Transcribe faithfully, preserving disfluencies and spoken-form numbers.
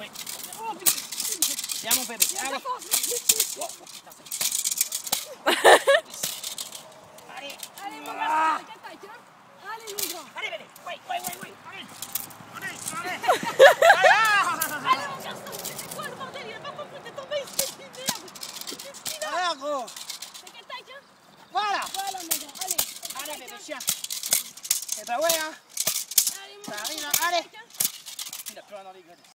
Oui. Oh, putain. Viens mon bébé. Allez. Oh, putain, allez. Allez, mon gars, c'est la attaque, hein. Allez, mon grand. Allez, bébé. Oui, oui, oui, oui. Allez. Allez, allez. Allez, mon garçon, c'est quoi le bordel? Il a pas compris, t'es tombé ici, merde. Qu'est-ce qu'il a? Alors, gros. C'est quelle taille, hein? Voilà. Voilà, mon gars, allez. Allez, bébé, chien. Eh ben ouais, hein. Allez, mon Ça gars, arrive, c'est hein. quelle Allez. taille, hein? Il a plus rien dans les gueules.